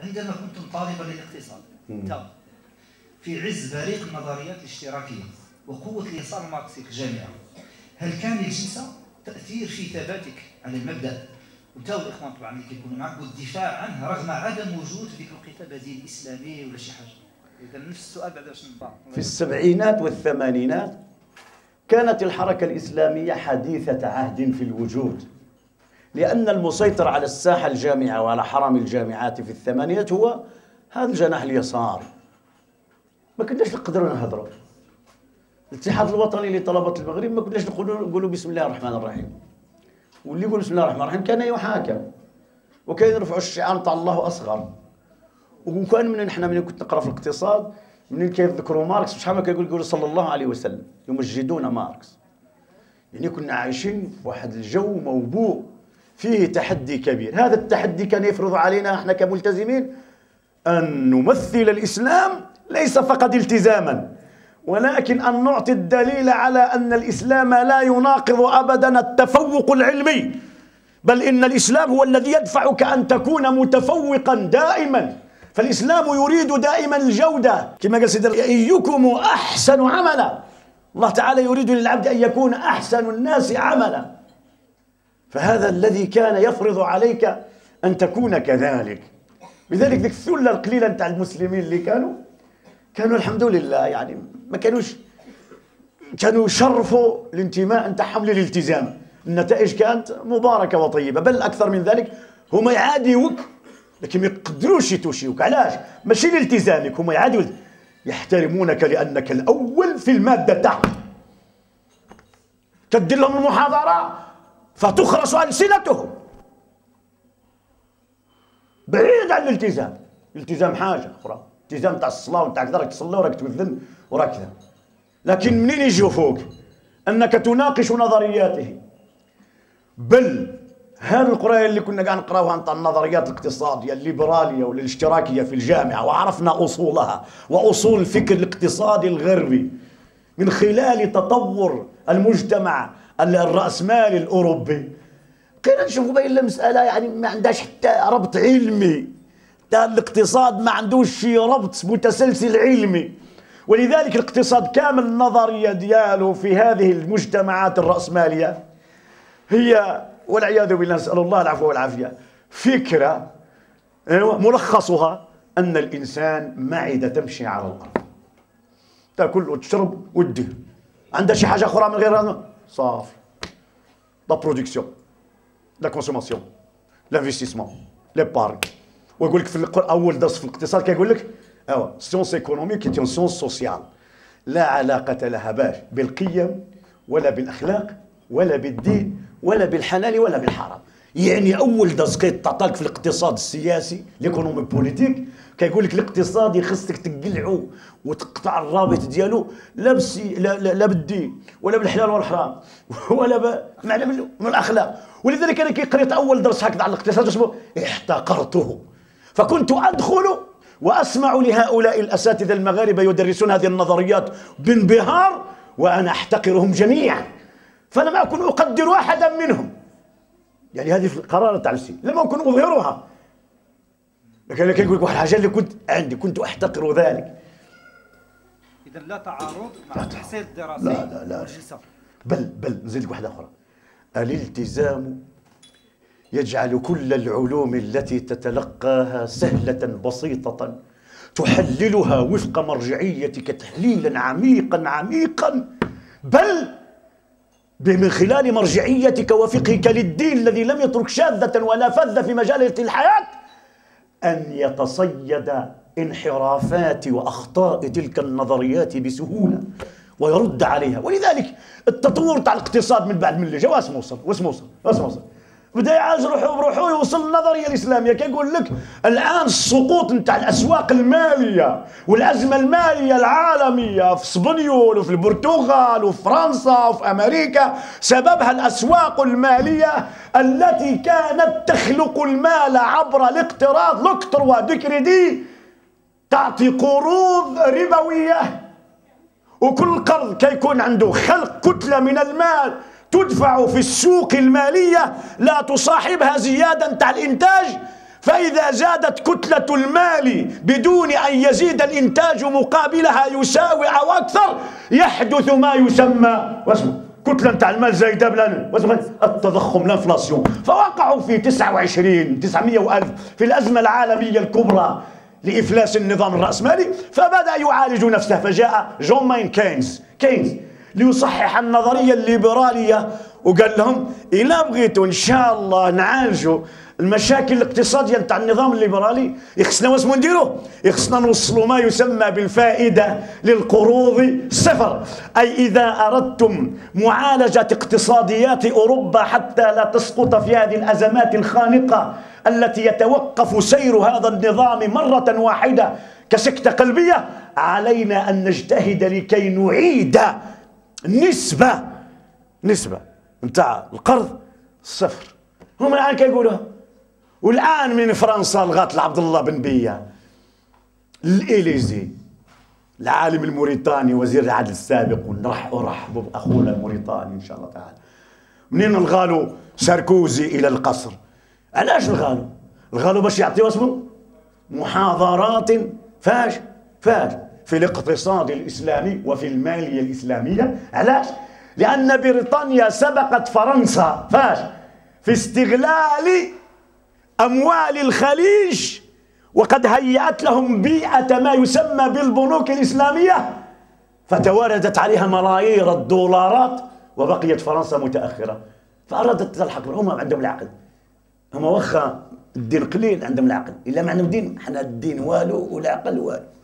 عندما كنتم طالبا للاقتصاد في عز بريق النظريات الاشتراكيه وقوه اليسار الماركسي في الجامعه، هل كان للجلسه تاثير في ثباتك على المبدا وتاو الاخوان طبعا اللي كيكونوا معك والدفاع عنه رغم عدم وجود في ذيك الوقيته بديل اسلامي ولا شي حاجه؟ اذا نفس السؤال بعد باش نطبع. في السبعينات والثمانينات كانت الحركه الاسلاميه حديثه عهد في الوجود، لان المسيطر على الساحه الجامعه وعلى حرم الجامعات في الثمانينات هو هذا الجناح اليساري. ما كناش نقدروا نهضروا. الاتحاد الوطني لطلبه المغرب ما كناش نقولوا بسم الله الرحمن الرحيم. واللي يقول بسم الله الرحمن الرحيم كان يحاكم، وكان يرفعوا الشعار نتاع الله اصغر. وكان من كنت نقرا في الاقتصاد منين كيذكروا ماركس شحال ما كيقولوا صلى الله عليه وسلم يمجدون ماركس. يعني كنا عايشين في واحد الجو موبوء فيه تحدي كبير. هذا التحدي كان يفرض علينا احنا كملتزمين ان نمثل الاسلام ليس فقط التزاما، ولكن أن نعطي الدليل على أن الإسلام لا يناقض أبدا التفوق العلمي، بل إن الإسلام هو الذي يدفعك أن تكون متفوقا دائما. فالإسلام يريد دائما الجودة، كما قال سيدنا أيكم أحسن عملا. الله تعالى يريد للعبد أن يكون أحسن الناس عملا، فهذا الذي كان يفرض عليك أن تكون كذلك. لذلك ذيك الثلة القليلة نتاع المسلمين اللي كانوا الحمد لله يعني ما كانوا يشرفوا الانتماء نتاعهم للالتزام. النتائج كانت مباركه وطيبه، بل اكثر من ذلك هما يعاديوك لكن ما يقدروش يتوشيوك. علاش؟ ماشي لالتزامك، هما يعاديوك يحترمونك لانك الاول في الماده تاعك. تدير لهم المحاضره فتخرس السنتهم بعيد عن الالتزام. الالتزام حاجه اخرى، الالتزام تاع الصلاه وتاع كذا، راك تصلي وراك توذن وراك كذا. لكن منين يشوفوك انك تناقش نظرياته؟ بل هذه القرايه اللي كنا قاعد نقراوها نتاع النظريات الاقتصاديه الليبراليه ولا الاشتراكيه في الجامعه وعرفنا اصولها واصول الفكر الاقتصادي الغربي من خلال تطور المجتمع الراسمالي الاوروبي، بقينا نشوفوا بين المساله يعني ما عندهاش حتى ربط علمي. الاقتصاد ما عندوش شي ربط متسلسل علمي، ولذلك الاقتصاد كامل النظريه ديالو في هذه المجتمعات الراسماليه هي والعياذ بالله نسال الله العفو والعافيه فكره ملخصها ان الانسان معده تمشي على الارض، تاكل وتشرب وتدير. عندها شي حاجه اخرى من غير هذا؟ صافي. لا برودكسيون، لا كونسوماسيون، لانفستيسمون، ليبارغ. ويقول لك في اول درس في الاقتصاد كيقول لك سيونس ايكونوميك هي سيونس سوسيال، لا علاقه لها باش بالقيم ولا بالاخلاق ولا بالدين ولا بالحلال ولا بالحرام. يعني اول درس كيتعطاك في الاقتصاد السياسي ليكونومي بوليتيك كيقول لك الاقتصاد خصك تقلعو وتقطع الرابط ديالو لا بالدين ولا بالحلال والحرام ولا من الاخلاق. ولذلك انا كي قريت اول درس هكذا على الاقتصاد اسمه احتقرته، فكنت ادخل واسمع لهؤلاء الاساتذه المغاربه يدرسون هذه النظريات بانبهار وانا احتقرهم جميعا، فلم اكن اقدر احدا منهم. يعني هذه في القرار تاع السي لم اكن اظهرها، لكن كيقول لك واحد الحاجه اللي كنت عندي كنت احتقر ذلك. اذا لا تعارض مع التحصيل الدراسي والجلسه. بل نزيد لك واحده اخرى، الالتزام يجعل كل العلوم التي تتلقاها سهله بسيطه تحللها وفق مرجعيتك تحليلا عميقا بل من خلال مرجعيتك وفقهك للدين الذي لم يترك شاذة ولا فذة في مجال الحياة أن يتصيد انحرافات وأخطاء تلك النظريات بسهولة ويرد عليها. ولذلك التطور تاع الاقتصاد من بعد من اللي جا واسم بدا يعالج روحه بروحه يوصل للنظريه الاسلاميه. كيقول لك الان السقوط نتاع الاسواق الماليه والازمه الماليه العالميه في اسبانيول وفي البرتغال وفي فرنسا وفي امريكا سببها الاسواق الماليه التي كانت تخلق المال عبر الاقتراض، لوكتروا دي كريدي، تعطي قروض ربويه، وكل قرض كيكون عنده خلق كتله من المال تدفع في السوق المالية لا تصاحبها زيادة نتاع الإنتاج، فإذا زادت كتلة المال بدون أن يزيد الإنتاج مقابلها يساوي أو أكثر، يحدث ما يسمى واسمه كتلة نتاع المال زايدة بلا التضخم، الانفلاسيون. فوقعوا في 900 وألف في الأزمة العالمية الكبرى لإفلاس النظام الرأسمالي، فبدأ يعالج نفسه. فجاء جون ماين كينز ليصحح النظرية الليبرالية، وقال لهم إلا بغيتوا إن شاء الله نعالجوا المشاكل الاقتصادية نتاع النظام الليبرالي، يخصنا واسمو نديروه، يخصنا نوصلوا ما يسمى بالفائدة للقروض صفر. أي إذا أردتم معالجة اقتصاديات أوروبا حتى لا تسقط في هذه الأزمات الخانقة التي يتوقف سير هذا النظام مرة واحدة كسكتة قلبية، علينا أن نجتهد لكي نعيد نسبة نتاع القرض صفر. هم الآن كيقولوها. والآن من فرنسا لغاية عبد الله بن بية، الإليزي، العالم الموريتاني وزير العدل السابق، ونرحب بأخونا الموريتاني إن شاء الله تعالى، منين الغالوا ساركوزي إلى القصر؟ علاش الغالوا باش يعطيو اسمه محاضرات فاش في الاقتصاد الإسلامي وفي المالية الإسلامية. علاش؟ لأن بريطانيا سبقت فرنسا في استغلال أموال الخليج، وقد هيأت لهم بيئة ما يسمى بالبنوك الإسلامية، فتواردت عليها ملايير الدولارات، وبقيت فرنسا متأخرة. فأرادت تلحق. هم عندهم العقل، هم وخا الدين قليل عندهم العقل، إلا ما عندهم دين، احنا الدين والو والعقل والو.